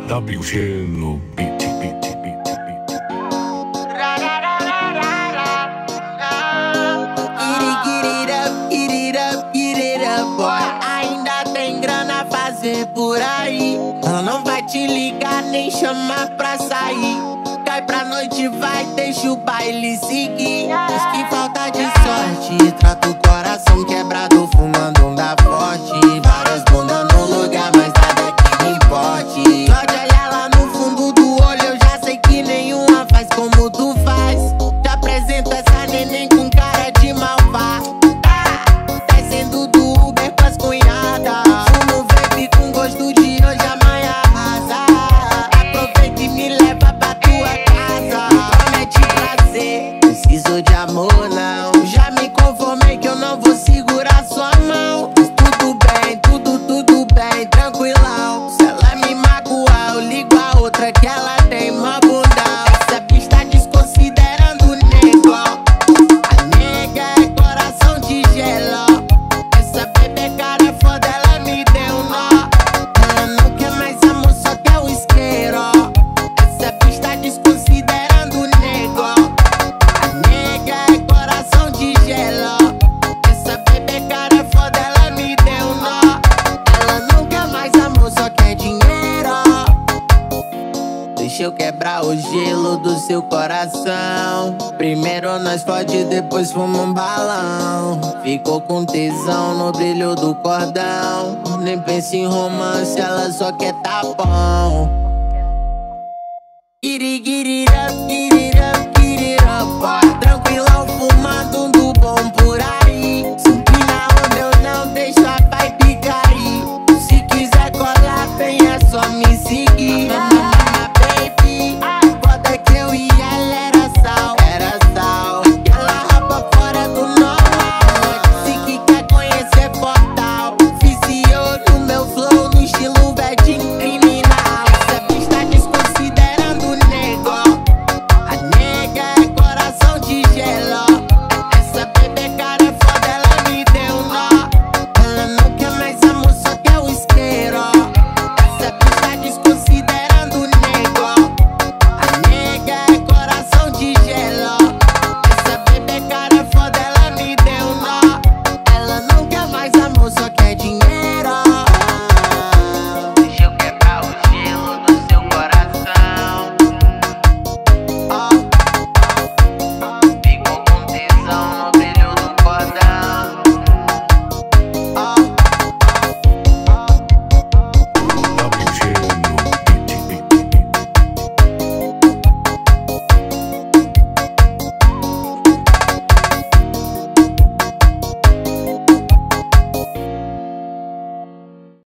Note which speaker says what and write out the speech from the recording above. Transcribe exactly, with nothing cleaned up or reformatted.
Speaker 1: W Gelo, beat, beat, beat, beat.
Speaker 2: Get it up, get it up, get it up, boy. Ainda tem grana a fazer por aí. Ela não vai te ligar nem chamar pra sair. Cai pra noite, vai, deixa o baile seguir. Diz que falta de sorte, trata o coração quebrado, fumando um da forte. Várias bundas no lugar, mas nada que me importe. Só de olhar lá no fundo do olho, eu já sei que nenhuma faz como tu faz. Te apresento essa neném com cara de malvado. Descendo do Uber com as cunhadas. Fumo vape com gosto de hoje, amanhã arrasa. Aproveita e me leva pra tua casa. Promete prazer, preciso de amor não. Já me conformei que eu não vou segurar sua mão. Mas tudo bem, tudo, tudo bem, tranquilão. Se ela me magoar, eu ligo a outra que ela tem mó bundão. Essa pista desconsiderando o negão. A nega é coração de gelo. Essa bebê cara foda, ela me deu nó. Ela não quer mais amor, só quer o isqueiro. Essa pista desconsiderando o negão. A nega é coração de gelo. Essa bebê cara foda, ela me deu nó. Ela não quer mais amor, só quer dinheiro. Deixa eu quebrar o gelo do seu coração. Primeiro nós fode, depois fuma um balão. Ficou com tesão no brilho do cordão. Nem pensa em romance, ela só quer tapão. Guiri, guiri.